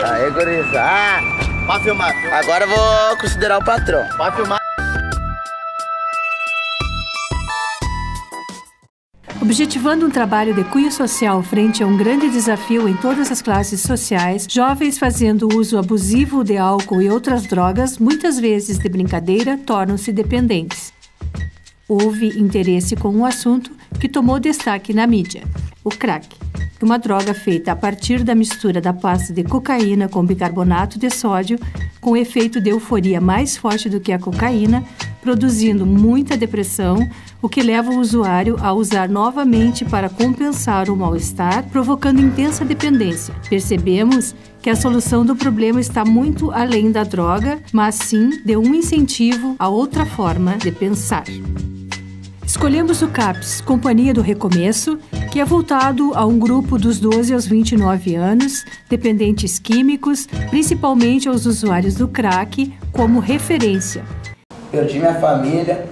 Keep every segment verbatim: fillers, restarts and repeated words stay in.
Aê, guriza. Ah, Pode filmar. agora eu vou considerar o patrão. Pode filmar. Objetivando um trabalho de cunho social frente a um grande desafio em todas as classes sociais, jovens fazendo uso abusivo de álcool e outras drogas, muitas vezes de brincadeira, tornam-se dependentes. Houve interesse com um assunto que tomou destaque na mídia: o crack, uma droga feita a partir da mistura da pasta de cocaína com bicarbonato de sódio, com efeito de euforia mais forte do que a cocaína, produzindo muita depressão, o que leva o usuário a usar novamente para compensar o mal-estar, provocando intensa dependência. Percebemos que a solução do problema está muito além da droga, mas sim de um incentivo a outra forma de pensar. Escolhemos o CAPS, Companhia do Recomeço, que é voltado a um grupo dos doze aos vinte e nove anos, dependentes químicos, principalmente aos usuários do crack, como referência. Perdi minha família.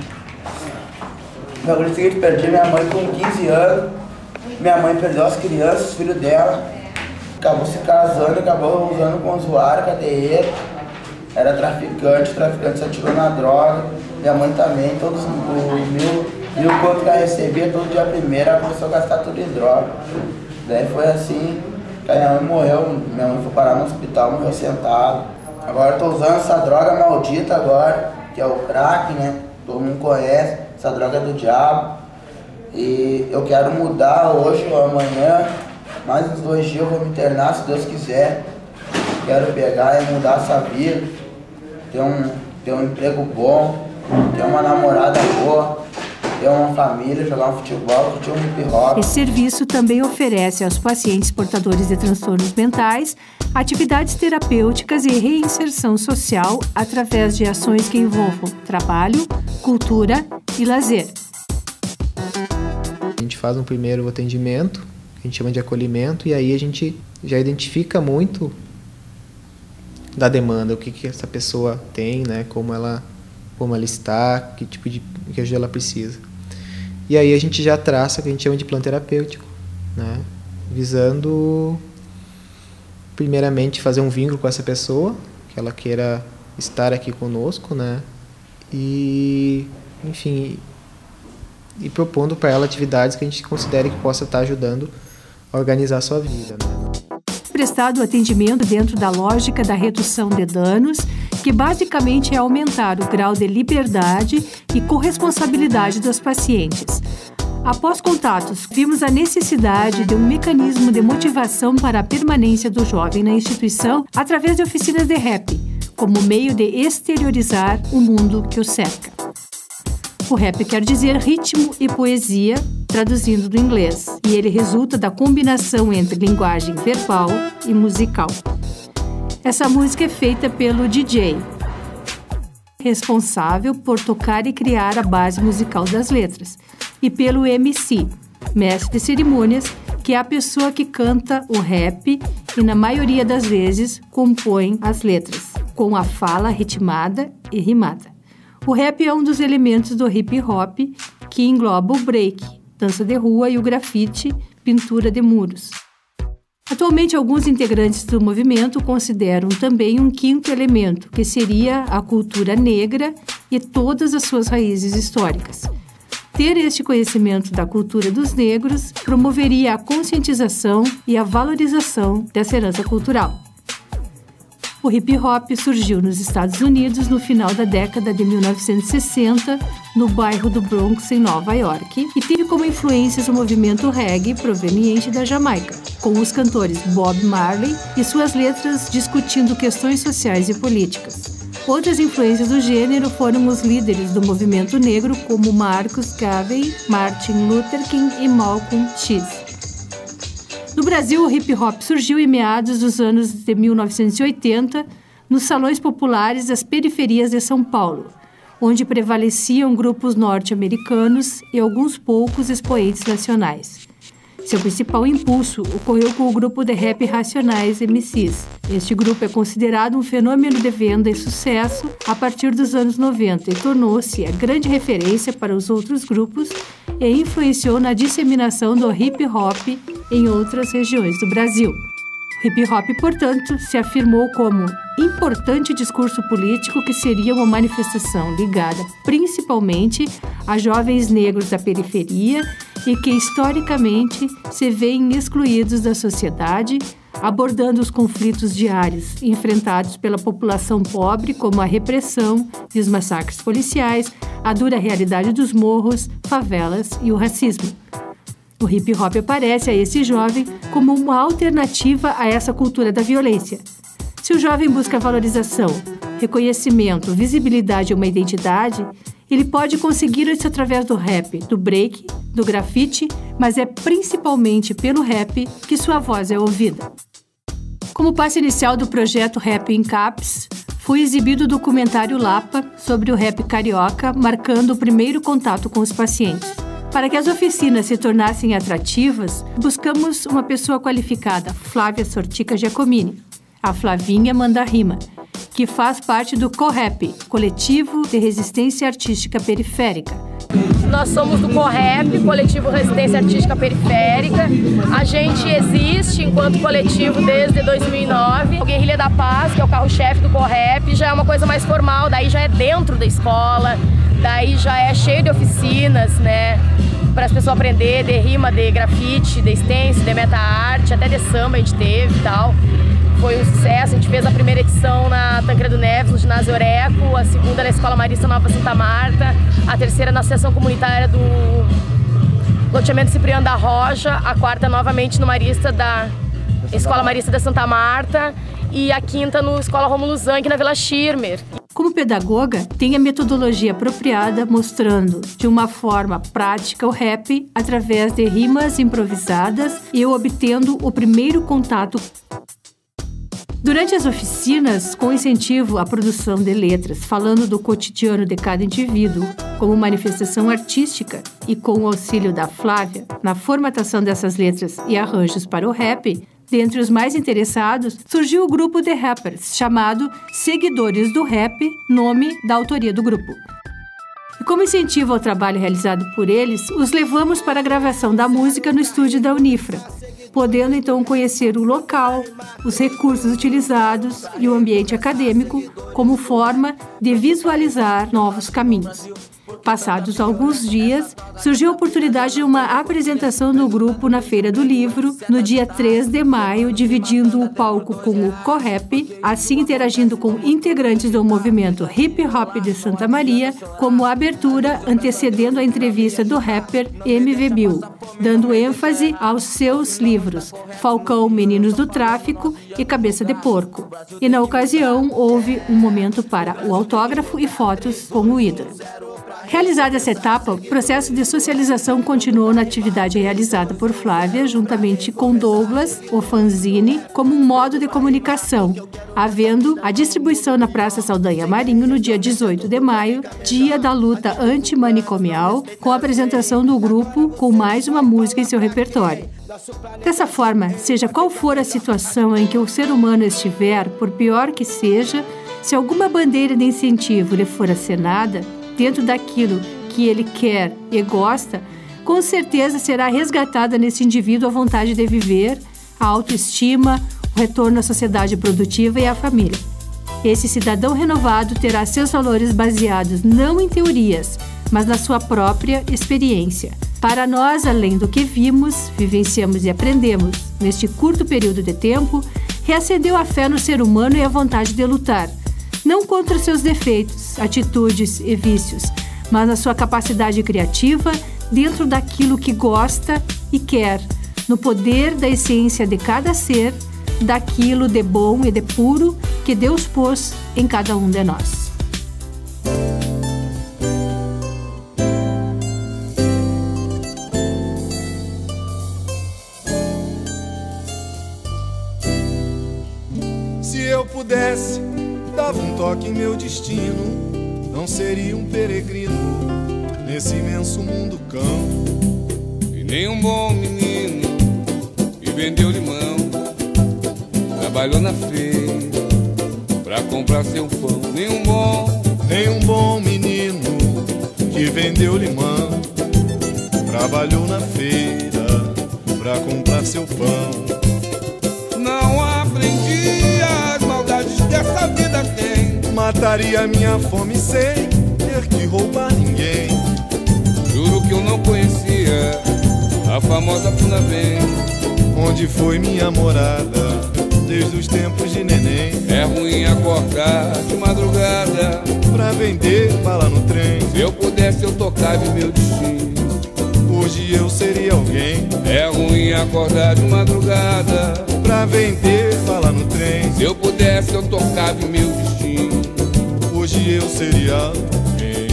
Meu grupo seguinte, perdi minha mãe com quinze anos. Minha mãe perdeu as crianças, os filhos dela. Acabou se casando, acabou usando com usuário, cadeieiro. Era traficante, o traficante se atirou na droga. Minha mãe também, todos os mil, mil quanto que ela recebia, todo dia primeiro, ela começou a gastar tudo em droga. Daí foi assim, que a minha mãe morreu, minha mãe foi parar no hospital, morreu sentado. Agora eu tô usando essa droga maldita agora, que é o crack, né? Todo mundo conhece, essa droga é do diabo. E eu quero mudar hoje ou amanhã, mais uns dois dias eu vou me internar, se Deus quiser. Quero pegar e mudar essa vida, ter um, ter um emprego bom, ter uma namorada boa, ter uma família, jogar um futebol, curtir um hip hop. Esse serviço também oferece aos pacientes portadores de transtornos mentais atividades terapêuticas e reinserção social através de ações que envolvam trabalho, cultura e lazer. A gente faz um primeiro atendimento, que a gente chama de acolhimento, e aí a gente já identifica muito da demanda, o que, que essa pessoa tem, né, como ela, como ela está, que tipo de que ajuda ela precisa. E aí a gente já traça o que a gente chama de plano terapêutico, né, visando primeiramente fazer um vínculo com essa pessoa, que ela queira estar aqui conosco, né, e, enfim, e propondo para ela atividades que a gente considere que possa estar ajudando a organizar a sua vida, né. Prestado atendimento dentro da lógica da redução de danos, que basicamente é aumentar o grau de liberdade e corresponsabilidade dos pacientes. Após contatos, vimos a necessidade de um mecanismo de motivação para a permanência do jovem na instituição através de oficinas de rap, como meio de exteriorizar o mundo que o cerca. O rap quer dizer ritmo e poesia, traduzindo do inglês, e ele resulta da combinação entre linguagem verbal e musical. Essa música é feita pelo D J, responsável por tocar e criar a base musical das letras, e pelo M C, mestre de cerimônias, que é a pessoa que canta o rap e, na maioria das vezes, compõe as letras, com a fala ritmada e rimada. O rap é um dos elementos do hip hop, que engloba o break, dança de rua, e o grafite, pintura de muros. Atualmente, alguns integrantes do movimento consideram também um quinto elemento, que seria a cultura negra e todas as suas raízes históricas. Ter este conhecimento da cultura dos negros promoveria a conscientização e a valorização dessa herança cultural. O hip hop surgiu nos Estados Unidos no final da década de mil novecentos e sessenta, no bairro do Bronx, em Nova York, e teve como influências o movimento reggae proveniente da Jamaica, com os cantores Bob Marley e suas letras discutindo questões sociais e políticas. Outras influências do gênero foram os líderes do movimento negro como Marcus Garvey, Martin Luther King e Malcolm X. No Brasil, o hip-hop surgiu em meados dos anos de mil novecentos e oitenta nos salões populares das periferias de São Paulo, onde prevaleciam grupos norte-americanos e alguns poucos expoentes nacionais. Seu principal impulso ocorreu com o grupo de rap Racionais M Cs. Este grupo é considerado um fenômeno de venda e sucesso a partir dos anos noventa e tornou-se a grande referência para os outros grupos e influenciou na disseminação do hip-hop em outras regiões do Brasil. Hip hop, portanto, se afirmou como importante discurso político que seria uma manifestação ligada principalmente a jovens negros da periferia e que historicamente se veem excluídos da sociedade, abordando os conflitos diários enfrentados pela população pobre, como a repressão e os massacres policiais, a dura realidade dos morros, favelas e o racismo. O hip hop aparece a esse jovem como uma alternativa a essa cultura da violência. Se o jovem busca valorização, reconhecimento, visibilidade e uma identidade, ele pode conseguir isso através do rap, do break, do grafite, mas é principalmente pelo rap que sua voz é ouvida. Como passo inicial do projeto Rap em Caps, foi exibido o documentário Lapa sobre o rap carioca, marcando o primeiro contato com os pacientes. Para que as oficinas se tornassem atrativas, buscamos uma pessoa qualificada, Flávia Sortica Giacomini, a Flavinha Manda Rima, que faz parte do CORREP, Coletivo de Resistência Artística Periférica. Nós somos do CORREP, Coletivo Resistência Artística Periférica. A gente existe enquanto coletivo desde dois mil e nove. O Guerrilha da Paz, que é o carro-chefe do CORREP, já é uma coisa mais formal, daí já é dentro da escola, daí já é cheio de oficinas, né, para as pessoas aprenderem de rima, de grafite, de stencil, de meta-arte, até de samba a gente teve e tal. Foi um sucesso, a gente fez a primeira edição na Tancredo Neves, no ginásio Oreco, a segunda na Escola Marista Nova Santa Marta, a terceira na Associação Comunitária do Loteamento Cipriano da Rocha, a quarta novamente no Marista da Escola Marista da Santa Marta e a quinta no Escola Rômulo Zanck, na Vila Schirmer. Como pedagoga, tem a metodologia apropriada mostrando de uma forma prática o rap através de rimas improvisadas e obtendo o primeiro contato. Durante as oficinas, com incentivo à produção de letras, falando do cotidiano de cada indivíduo como manifestação artística e com o auxílio da Flávia na formatação dessas letras e arranjos para o rap, dentre os mais interessados, surgiu o grupo de rappers, chamado Seguidores do Rap, nome da autoria do grupo. E como incentivo ao trabalho realizado por eles, os levamos para a gravação da música no estúdio da Unifra, podendo então conhecer o local, os recursos utilizados e o ambiente acadêmico como forma de visualizar novos caminhos. Passados alguns dias, surgiu a oportunidade de uma apresentação do grupo na Feira do Livro, no dia três de maio, dividindo o palco com o CORREP, assim interagindo com integrantes do movimento Hip Hop de Santa Maria, como abertura antecedendo a entrevista do rapper M V Bill, dando ênfase aos seus livros Falcão, Meninos do Tráfico e Cabeça de Porco. E na ocasião, houve um momento para o autógrafo e fotos com o ídolo. Realizada essa etapa, o processo de socialização continuou na atividade realizada por Flávia, juntamente com Douglas, o fanzine, como um modo de comunicação, havendo a distribuição na Praça Saldanha Marinho no dia dezoito de maio, dia da luta antimanicomial, com a apresentação do grupo com mais uma música em seu repertório. Dessa forma, seja qual for a situação em que o ser humano estiver, por pior que seja, se alguma bandeira de incentivo lhe for acenada, dentro daquilo que ele quer e gosta, com certeza será resgatada nesse indivíduo a vontade de viver, a autoestima, o retorno à sociedade produtiva e à família. Esse cidadão renovado terá seus valores baseados não em teorias, mas na sua própria experiência. Para nós, além do que vimos, vivenciamos e aprendemos, neste curto período de tempo, reacendeu a fé no ser humano e a vontade de lutar, não contra seus defeitos, atitudes e vícios, mas na sua capacidade criativa dentro daquilo que gosta e quer, no poder da essência de cada ser, daquilo de bom e de puro que Deus pôs em cada um de nós. Se eu pudesse, dava um toque em meu destino, não seria um peregrino nesse imenso mundo cão. E nem um bom menino que vendeu limão, trabalhou na feira pra comprar seu pão. Nem um bom, nem um bom menino que vendeu limão, trabalhou na feira pra comprar seu pão. Não há mataria minha fome sem ter que roubar ninguém. Juro que eu não conhecia a famosa Funabem, onde foi minha morada desde os tempos de neném. É ruim acordar de madrugada pra vender bala no trem. Se eu pudesse eu tocava em meu destino, hoje eu seria alguém. É ruim acordar de madrugada pra vender bala no trem. Se eu pudesse eu tocava em meu destino, hoje eu seria alguém.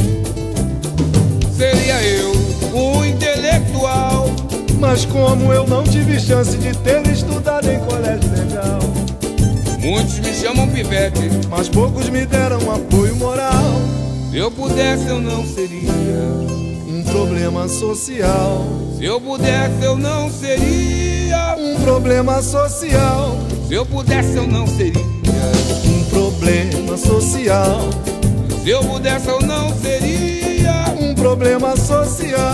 Seria eu um intelectual, mas como eu não tive chance de ter estudado em colégio legal, muitos me chamam pivete, mas poucos me deram apoio moral. Se eu pudesse eu não seria um problema social. Se eu pudesse eu não seria um problema social. Se eu pudesse eu não seria um problema social. Se eu pudesse eu não seria um problema social.